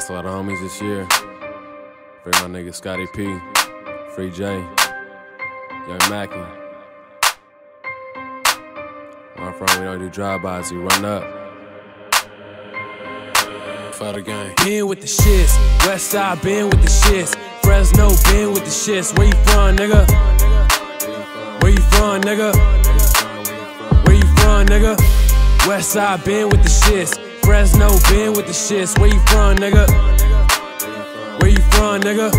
Lost a lot of homies this year. Free my nigga Scotty P. Free J. Young Mackie. Where I'm from, we don't do drive-bys, we run up. For the game. Been with the shits, Westside been with the shits, Fresno been with the shits. Where you from, nigga? Where you from, nigga? Where you from, nigga? Westside been with the shits, Fresno been with the shits. Where you from, nigga? Where you from, nigga?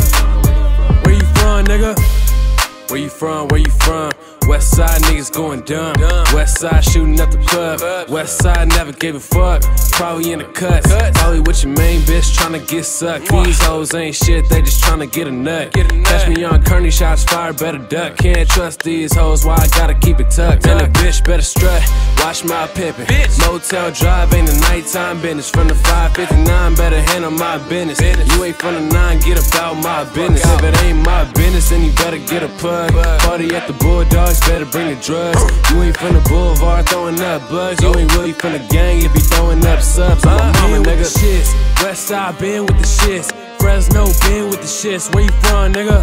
Where you from, nigga? Where you from? Where you from? Westside niggas going dumb. Westside shooting up the club. Westside never gave a fuck. Probably in the cuts. Probably with your main bitch tryna get sucked. These hoes ain't shit, they just tryna get a nut. Catch me on Kearney, shots fired, better duck. Can't trust these hoes, why I gotta keep it tucked. And a bitch better strut, watch my pimpin'. Motel drive ain't a nighttime business. From the 559, better handle my business. You ain't from the 9, get about my business. If it ain't my business, then you better get a plug. Party at the Bulldogs, better bring the drugs. You ain't from the boulevard throwing up bugs. You ain't really from the gang if you throwing up subs. I'm a mama, nigga. Shits. Westside been with the shits, Fresno been with the shits. Where you from, nigga?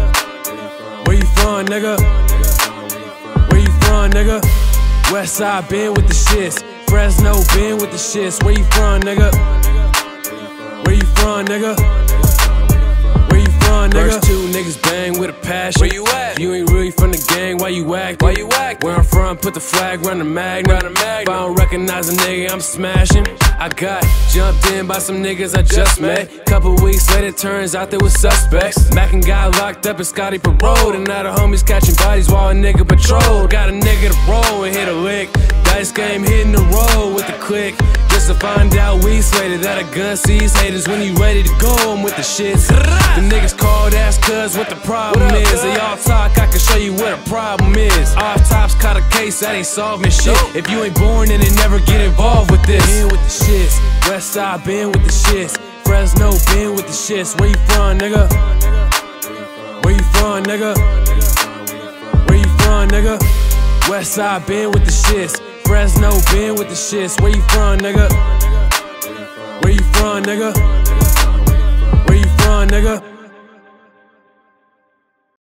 Where you from, nigga? Where you from, nigga? Westside been with the shits, Fresno been with the shits. Where you from, nigga? Where you from, nigga? Where you from, nigga? First two niggas bang with a passion. Where you at? You ain't really from the gang, why you acting? Why you acting? Where I'm from, put the flag, run the magnet. If I don't recognize a nigga, I'm smashing. I got jumped in by some niggas I just met. Couple weeks later, turns out they was suspects. Mac and got locked up and Scotty paroled. And now the homies catching bodies while a nigga patrolled. Got a nigga to roll and hit a lick. Dice game hitting the roll with the click. Just to find out weeks later that a gun sees haters. When you ready to go, I'm with the shits. The niggas called, ask cuz what the problem is. They all talk, I can show you what the problem is. Off tops caught a case, that ain't solving shit. If you ain't born in it, never get involved with this. Been with the shits, Westside been with the shits, Fresno been with the shits. Where you from, nigga? Where you from, nigga? Where you from, nigga? Westside been with the shits, Fresno been with the shits. Where you from, nigga? Where you from, nigga? Where you from, nigga?